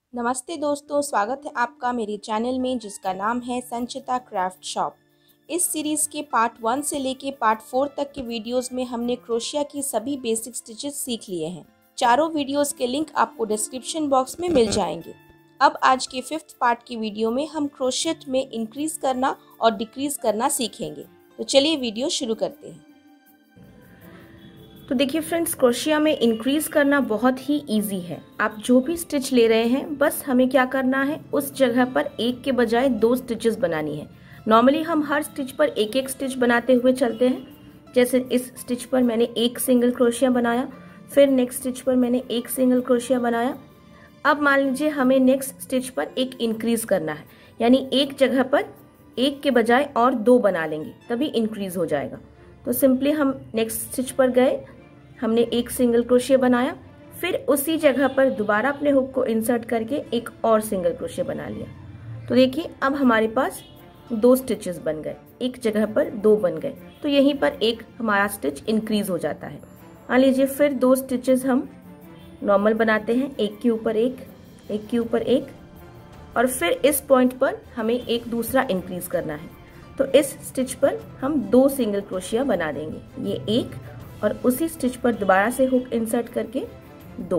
नमस्ते दोस्तों, स्वागत है आपका मेरे चैनल में जिसका नाम है संचिता क्राफ्ट शॉप। इस सीरीज़ के पार्ट 1 से लेके पार्ट 4 तक के वीडियोस में हमने क्रोशिया की सभी बेसिक स्टिचेस सीख लिए हैं। चारों वीडियोस के लिंक आपको डिस्क्रिप्शन बॉक्स में मिल जाएंगे। अब आज के 5th पार्ट की वीडियो में हम क्रोशेट में इंक्रीज करना और डिक्रीज करना सीखेंगे। तो चलिए वीडियो शुरू करते हैं। तो देखिए फ्रेंड्स, क्रोशिया में इंक्रीज करना बहुत ही इजी है। आप जो भी स्टिच ले रहे हैं बस हमें क्या करना है, उस जगह पर एक के बजाय 2 स्टिचेस बनानी है। नॉर्मली हम हर स्टिच पर एक एक स्टिच बनाते हुए चलते हैं। जैसे इस स्टिच पर मैंने एक सिंगल क्रोशिया बनाया, फिर नेक्स्ट स्टिच पर मैंने एक सिंगल क्रोशिया बनाया। अब मान लीजिए हमें नेक्स्ट स्टिच पर एक इंक्रीज करना है, यानी एक जगह पर एक के बजाय और 2 बना लेंगे, तभी इंक्रीज हो जाएगा। तो सिंपली हम नेक्स्ट स्टिच पर गए, हमने एक सिंगल क्रोशिया बनाया, फिर उसी जगह पर दोबारा अपने हुक को इंसर्ट करके एक और सिंगल क्रोशिया बना लिया। तो देखिए अब हमारे पास 2 स्टिचेस बन गए, एक जगह पर 2 बन गए। तो यहीं पर एक हमारा स्टिच इंक्रीज हो जाता है। मान लीजिए फिर 2 स्टिचेस हम नॉर्मल बनाते हैं, एक के ऊपर एक, एक के ऊपर एक, और फिर इस पॉइंट पर हमें एक दूसरा इंक्रीज करना है। तो इस स्टिच पर हम 2 सिंगल क्रोशिया बना देंगे, ये एक, और उसी स्टिच पर दोबारा से हुक इंसर्ट करके 2।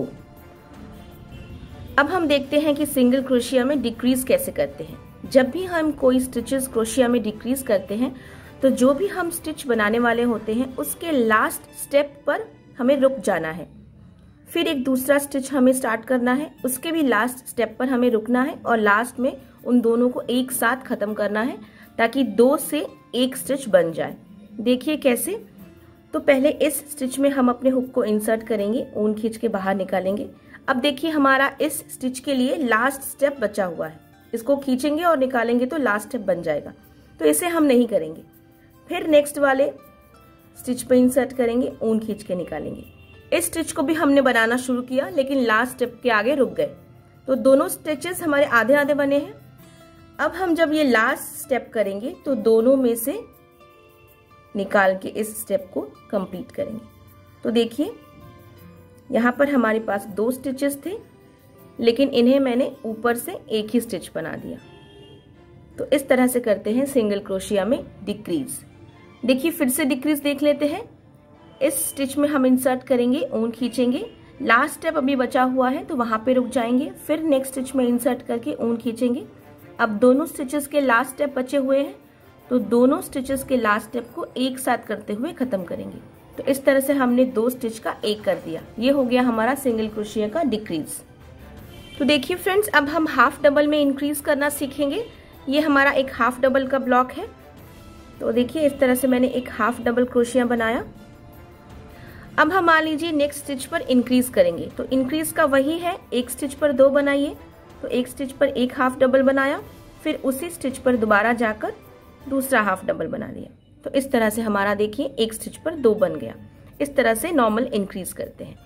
अब हम देखते हैं कि सिंगल क्रोशिया में डिक्रीज कैसे करते हैं। जब भी हम कोई स्टिचेस क्रोशिया में डिक्रीज करते हैं तो जो भी हम स्टिच बनाने वाले होते हैं उसके लास्ट स्टेप पर हमें रुक जाना है, फिर एक दूसरा स्टिच हमें स्टार्ट करना है, उसके भी लास्ट स्टेप पर हमें रुकना है और लास्ट में उन दोनों को एक साथ खत्म करना है ताकि 2 से 1 स्टिच बन जाए। देखिए कैसे। तो पहले इस स्टिच में हम अपने हुक को इंसर्ट करेंगे, ऊन खींच के बाहर निकालेंगे। अब देखिए हमारा इस स्टिच के लिए लास्ट स्टेप बचा हुआ है, इसको खींचेंगे और निकालेंगे तो लास्ट स्टेप बन जाएगा। तो इसे हम नहीं करेंगे। फिर नेक्स्ट वाले स्टिच पे इंसर्ट करेंगे, ऊन खींच के निकालेंगे। इस स्टिच को भी हमने बनाना शुरू किया लेकिन लास्ट स्टेप के आगे रुक गए, तो दोनों स्टिचेस हमारे आधे आधे बने हैं। अब हम जब ये लास्ट स्टेप करेंगे तो दोनों में से निकाल के इस स्टेप को कंप्लीट करेंगे। तो देखिए यहाँ पर हमारे पास 2 स्टिचेस थे लेकिन इन्हें मैंने ऊपर से एक ही स्टिच बना दिया। तो इस तरह से करते हैं सिंगल क्रोशिया में डिक्रीज। देखिए फिर से डिक्रीज देख लेते हैं। इस स्टिच में हम इंसर्ट करेंगे, ऊन खींचेंगे, लास्ट स्टेप अभी बचा हुआ है तो वहां पे रुक जाएंगे, फिर नेक्स्ट स्टिच में इंसर्ट करके ऊन खींचेंगे। अब दोनों स्टिचेस के लास्ट स्टेप बचे हुए हैं तो दोनों स्टिचेस के लास्ट स्टेप को एक साथ करते हुए खत्म करेंगे। तो इस तरह से हमने 2 स्टिच का एक कर दिया। ये हो गया हमारा सिंगल क्रोशिया का डिक्रीज। तो देखिए फ्रेंड्स, अब हम हाफ डबल में इंक्रीज करना सीखेंगे। ये हमारा एक हाफ डबल का ब्लॉक है। तो देखिए इस तरह से मैंने एक हाफ डबल क्रोशिया बनाया। अब हम मान लीजिए नेक्स्ट स्टिच पर इंक्रीज करेंगे, तो इंक्रीज का वही है, एक स्टिच पर 2 बनाइए। तो एक स्टिच पर एक हाफ डबल बनाया, फिर उसी स्टिच पर दोबारा जाकर दूसरा हाफ डबल बना लिया। तो इस तरह से हमारा देखिए एक स्टिच पर 2 बन गया। इस तरह से नॉर्मल इंक्रीज करते हैं।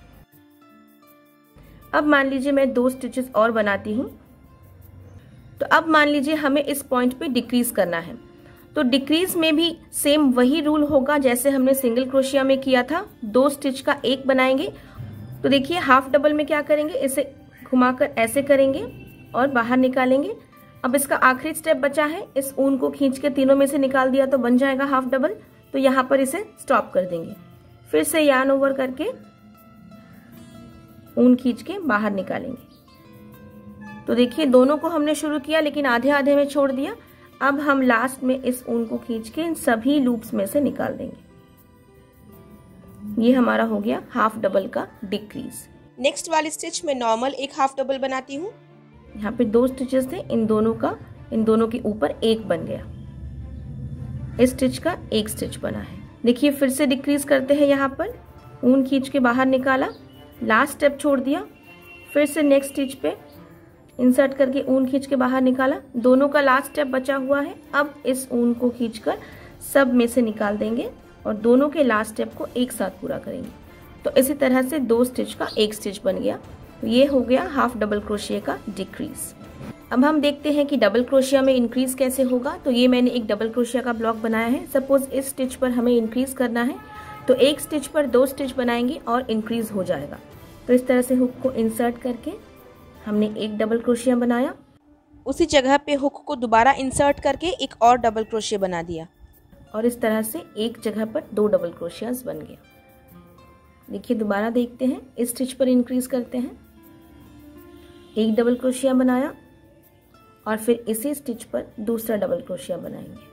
अब मान लीजिए मैं 2 स्टिचेस और बनाती हूं। तो अब मान लीजिए हमें इस पॉइंट पे डिक्रीज करना है। तो डिक्रीज में भी सेम वही रूल होगा जैसे हमने सिंगल क्रोशिया में किया था, 2 स्टिच का एक बनाएंगे। तो देखिए हाफ डबल में क्या करेंगे, इसे घुमाकर ऐसे करेंगे और बाहर निकालेंगे। अब इसका आखिरी स्टेप बचा है, इस ऊन को खींच के तीनों में से निकाल दिया तो बन जाएगा हाफ डबल। तो यहाँ पर इसे स्टॉप कर देंगे, फिर से यार्न ओवर करके ऊन खींच के बाहर निकालेंगे। तो देखिए दोनों को हमने शुरू किया लेकिन आधे आधे में छोड़ दिया। अब हम लास्ट में इस ऊन को खींच के इन सभी लूप्स में से निकाल देंगे। ये हमारा हो गया हाफ डबल का डिक्रीज। नेक्स्ट वाली स्टिच में नॉर्मल एक हाफ डबल बनाती हूँ। यहाँ पे 2 स्टिचेस थे, इन दोनों के ऊपर एक बन गया। इस स्टिच का एक स्टिच बना है। देखिए फिर से डिक्रीज करते हैं। यहाँ पर ऊन खींच के बाहर निकाला, लास्ट स्टेप छोड़ दिया, फिर से नेक्स्ट स्टिच पे इंसर्ट करके ऊन खींच के बाहर निकाला। दोनों का लास्ट स्टेप बचा हुआ है। अब इस ऊन को खींचकर सब में से निकाल देंगे और दोनों के लास्ट स्टेप को एक साथ पूरा करेंगे। तो इसी तरह से 2 स्टिच का एक स्टिच बन गया। तो ये हो गया हाफ डबल क्रोशिया का डिक्रीज। अब हम देखते हैं कि डबल क्रोशिया में इंक्रीज कैसे होगा। तो ये मैंने एक डबल क्रोशिया का ब्लॉक बनाया है। सपोज इस स्टिच पर हमें इंक्रीज करना है तो एक स्टिच पर 2 स्टिच बनाएंगे और इंक्रीज हो जाएगा। तो इस तरह से हुक को इंसर्ट करके हमने एक डबल क्रोशिया बनाया, उसी जगह पे हुक को दोबारा इंसर्ट करके एक और डबल क्रोशिया बना दिया और इस तरह से एक जगह पर 2 डबल क्रोशियाज बन गया। देखिए दोबारा देखते हैं, इस स्टिच पर इंक्रीज करते हैं, एक डबल क्रोशिया बनाया और फिर इसी स्टिच पर दूसरा डबल क्रोशिया बनाएंगे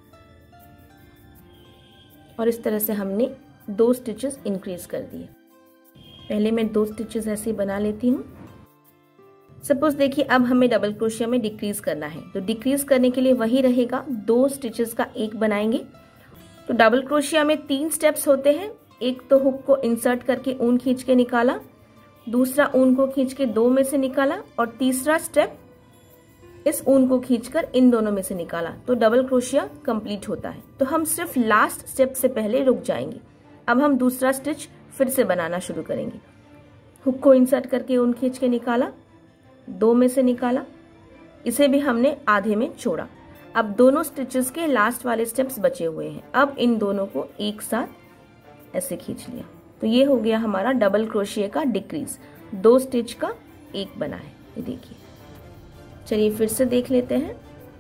और इस तरह से हमने 2 स्टिचेस इंक्रीज कर दिए। पहले मैं 2 स्टिचेस ऐसे बना लेती हूँ। सपोज देखिए अब हमें डबल क्रोशिया में डिक्रीज करना है, तो डिक्रीज करने के लिए वही रहेगा, 2 स्टिचेस का एक बनाएंगे। तो डबल क्रोशिया में 3 स्टेप्स होते हैं। एक तो हुक को इंसर्ट करके ऊन खींच के निकाला, दूसरा ऊन को खींच के 2 में से निकाला और तीसरा स्टेप इस ऊन को खींचकर इन दोनों में से निकाला, तो डबल क्रोशिया कंप्लीट होता है। तो हम सिर्फ लास्ट स्टेप से पहले रुक जाएंगे। अब हम दूसरा स्टिच फिर से बनाना शुरू करेंगे। हुक को इंसर्ट करके ऊन खींच के निकाला, 2 में से निकाला, इसे भी हमने आधे में छोड़ा। अब दोनों स्टिचेस के लास्ट वाले स्टेप्स बचे हुए हैं। अब इन दोनों को एक साथ ऐसे खींच लिया, तो ये हो गया हमारा डबल क्रोशिया का डिक्रीज। 2 स्टिच का एक बना है, ये देखिए। चलिए फिर से देख लेते हैं।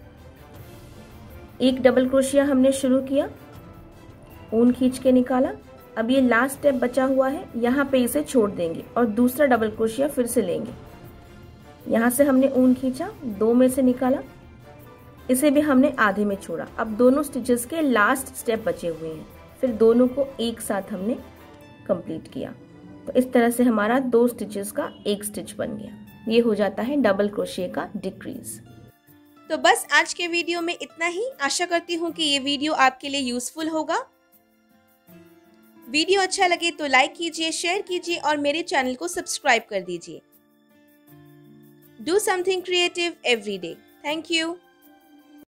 एक डबल क्रोशिया हमने शुरू किया, ऊन खींच के निकाला, अब ये लास्ट स्टेप बचा हुआ है, यहाँ पे इसे छोड़ देंगे और दूसरा डबल क्रोशिया फिर से लेंगे। यहाँ से हमने ऊन खींचा, 2 में से निकाला, इसे भी हमने आधे में छोड़ा। अब दोनों स्टिचेस के लास्ट स्टेप बचे हुए हैं, फिर दोनों को एक साथ हमने कंप्लीट किया। तो इस तरह से हमारा 2 स्टिचेस का एक स्टिच बन गया। ये हो जाता है डबल क्रोशिया का डिक्रीज। तो बस आज के वीडियो में इतना ही। आशा करती हूँ कि ये वीडियो आपके लिए यूजफुल होगा। वीडियो अच्छा लगे तो लाइक कीजिए, शेयर कीजिए और मेरे चैनल को सब्सक्राइब कर दीजिए। Do something creative every day. Thank you.